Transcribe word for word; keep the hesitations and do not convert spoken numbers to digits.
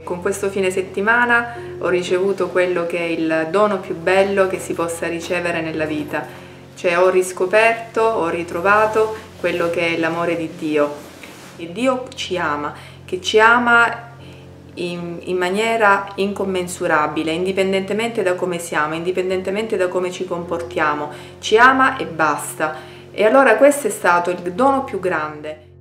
Con questo fine settimana ho ricevuto quello che è il dono più bello che si possa ricevere nella vita, cioè ho riscoperto, ho ritrovato quello che è l'amore di Dio. E Dio ci ama, che ci ama in, in maniera incommensurabile, indipendentemente da come siamo, indipendentemente da come ci comportiamo, ci ama e basta. E allora questo è stato il dono più grande.